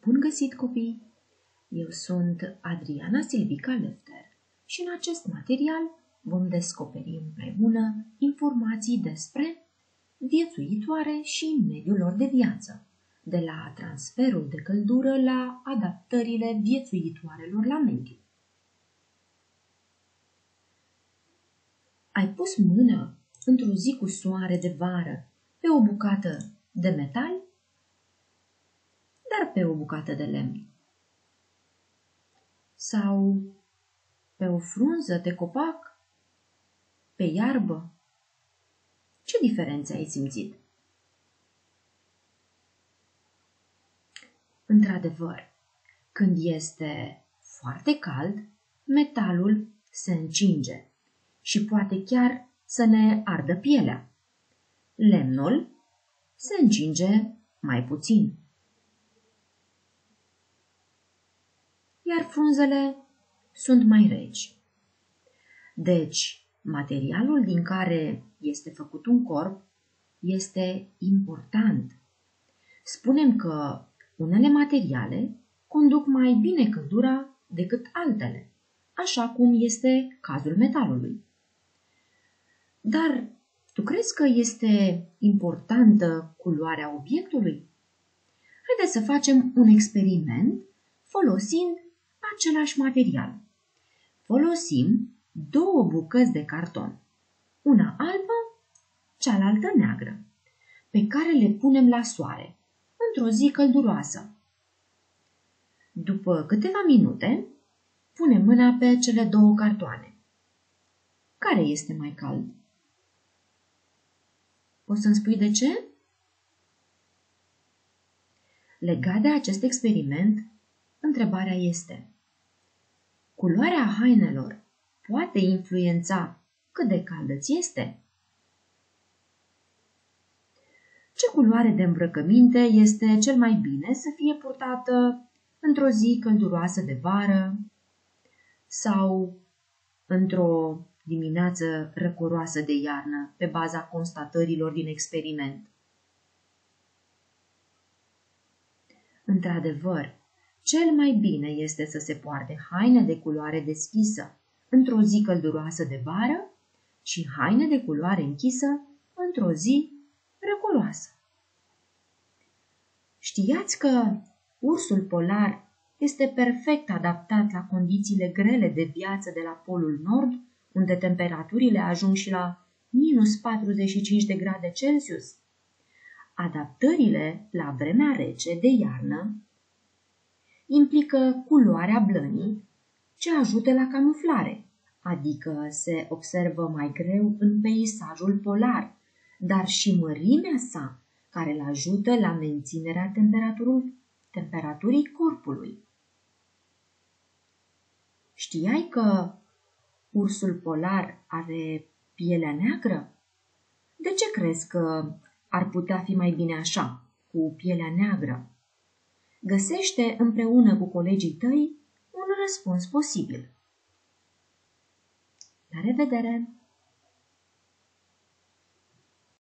Bun găsit, copii! Eu sunt Adriana Silvica Lefter și în acest material vom descoperi împreună informații despre viețuitoare și mediul lor de viață, de la transferul de căldură la adaptările viețuitoarelor la mediu. Ai pus mâna într-o zi cu soare de vară pe o bucată de metal, dar pe o bucată de lemn? Sau pe o frunză de copac, pe iarbă? Ce diferențe ai simțit? Într-adevăr, când este foarte cald, metalul se încinge și poate chiar să ne ardă pielea. Lemnul se încinge mai puțin. Iar frunzele sunt mai reci. Deci, materialul din care este făcut un corp este important. Spunem că unele materiale conduc mai bine căldura decât altele, așa cum este cazul metalului. Dar tu crezi că este importantă culoarea obiectului? Haideți să facem un experiment folosind același material. Folosim două bucăți de carton, una albă, cealaltă neagră, pe care le punem la soare, într-o zi călduroasă. După câteva minute, punem mâna pe cele două cartoane. Care este mai cald? Poți să-mi spui de ce? Legat de acest experiment, întrebarea este: culoarea hainelor poate influența cât de caldă ți este? Ce culoare de îmbrăcăminte este cel mai bine să fie purtată într-o zi călduroasă de vară sau într-o dimineață răcoroasă de iarnă, pe baza constatărilor din experiment? Într-adevăr, cel mai bine este să se poarte haine de culoare deschisă într-o zi călduroasă de vară și haine de culoare închisă într-o zi răcoroasă. Știați că ursul polar este perfect adaptat la condițiile grele de viață de la Polul Nord, unde temperaturile ajung și la minus 45 de grade Celsius? Adaptările la vremea rece de iarnă implică culoarea blănii, ce ajută la camuflare, adică se observă mai greu în peisajul polar, dar și mărimea sa, care îl ajută la menținerea temperaturii corpului. Știai că ursul polar are pielea neagră? De ce crezi că ar putea fi mai bine așa, cu pielea neagră? Găsește împreună cu colegii tăi un răspuns posibil. La revedere!